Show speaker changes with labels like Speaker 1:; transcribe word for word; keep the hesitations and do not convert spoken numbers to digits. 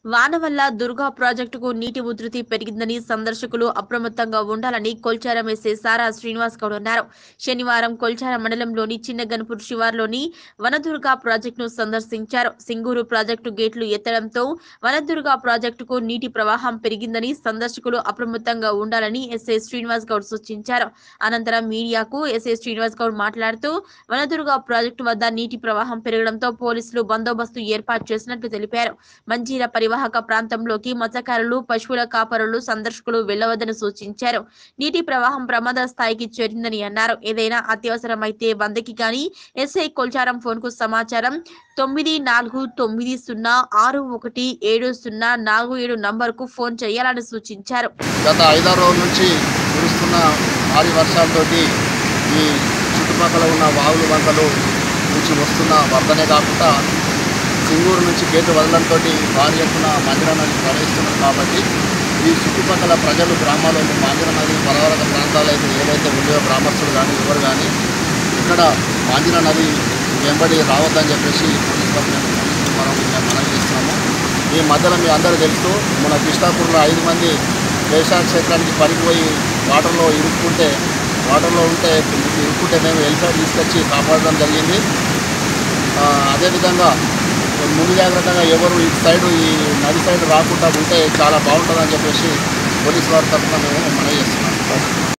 Speaker 1: వాన వల్ల దుర్గా ప్రాజెక్టుకు నీటి ఉధృతి పెరిగిందని సందర్శకులు అప్రమత్తంగా ఉండాలని కొల్చారం ఎస్ఐ సారా శ్రీనివాస్ గౌడ్ అన్నారు. శనివారం కొల్చారం మండలంలోని చిన్నగన్పూర్ శివార్లోని వనదుర్గా ప్రాజెక్టును సందర్శించారు. సింగూరు ప్రాజెక్టు గేట్లు ఎత్తడంతో వనదుర్గా ప్రాజెక్టుకు నీటి ప్రవాహం పెరిగిందని సందర్శకులు అప్రమత్తంగా ఉండాలని ఎస్ఐ శ్రీనివాస్ గౌడ్ సూచించారు. అనంతరం మీడియాకు ఎస్ఐ శ్రీనివాస్ గౌడ్ మాట్లాడుతూ వనదుర్గా ప్రాజెక్టు వద్ద నీటి ప్రవాహం పెరగడంతో పోలీసులు బందోబస్తు ఏర్పాటు చేసినట్లు తెలిపారు. మంజీర పరివాహక ప్రాంతంలోకి మత్స్యకారులు, పశువుల కాపరులు, సందర్శకులు వెళ్లవద్దని సూచించారు. నీటి ప్రవాహం ప్రమాద స్థాయికి చేరిందని అన్నారు. ఏదైనా అత్యవసరమైతే వందకి గాని ఎస్ఐ కొల్చారం ఫోన్ కు సమాచారం తొమ్మిది నాలుగు తొమ్మిది సున్నా ఆరు ఒకటి ఏడు సున్నా నాలుగు ఏడు నంబర్ కు ఫోన్ చేయాలని సూచించారు.
Speaker 2: గత ఐదారు రోజుల నుంచి కురుస్తున్న భారీ వర్షాలతోటి ఈ చుట్టుపక్కల ఉన్న వాగులు వంకలు నుంచి వస్తున్న వరదనే కాకుండా సింగూరు నుంచి గేటు వదలంతో భారీ ఎత్తున మాంజరా నది ప్రవహిస్తున్నది. కాబట్టి ఈ చుట్టుపక్కల ప్రజలు గ్రామాల్లో మాంజరా నది పరివాహక ప్రాంతాలు అయితే ఏదైతే ఉన్నాయో గ్రామస్తులు కానీ ఎవరు కానీ ఇక్కడ మాంజరా నది వెంబడి రావద్దని చెప్పేసి పోలీసు వారు మేము పోలీసులు మనం మనం చేస్తున్నాము. ఈ మధ్యలో మీ అందరూ తెలుసు, మన కృష్ణాపూర్లో ఐదు మంది వ్యవసాయ క్షేత్రానికి పనిపోయి వాటర్లో ఇరుక్కుంటే వాటర్లో ఉంటే ఇరుక్కుంటే మేము హెల్ప్ తీసుకొచ్చి కాపాడడం జరిగింది. అదేవిధంగా ముందు జాగ్రత్తగా ఎవరు ఇటు సైడు ఈ నది సైడ్ రాకుండా ఉంటే చాలా బాగుంటుందని చెప్పేసి పోలీసు వారి తరఫున మేము మనవి చేస్తున్నాం.